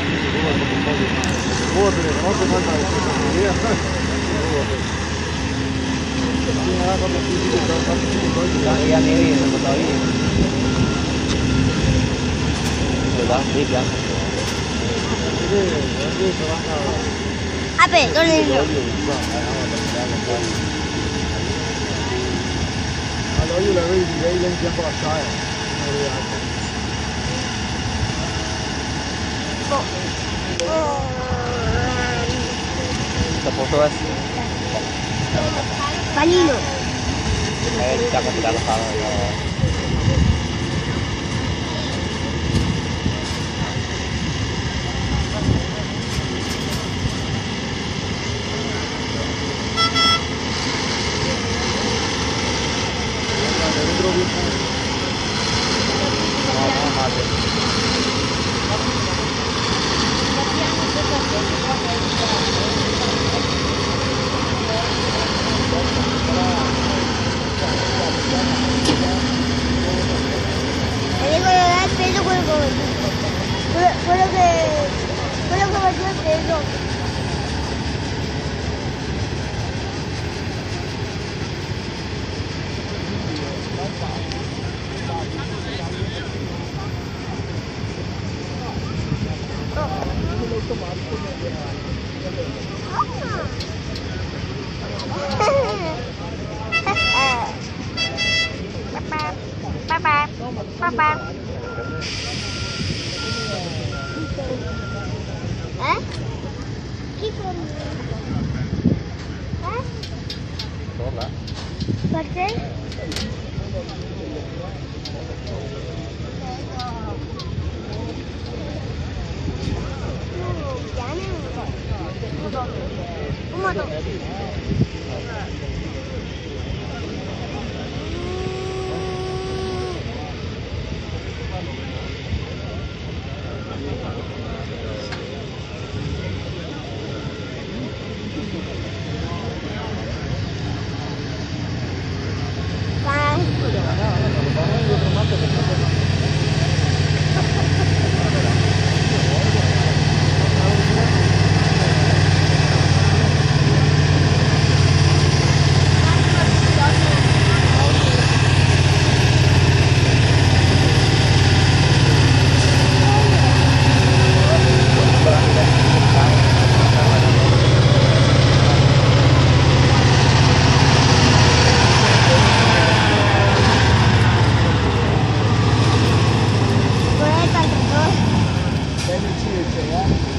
Вот, вот и надо. Yan ini sama tahu ini. Sudah, dia. Apa? Tolong. Allora io l'avevo di lei in tempo a stare. Sa foto es. Kanino? Jangan tidak salah. Quello che faceva il peso. Papà. Chi sono? Dove? Perché? Bene, sì,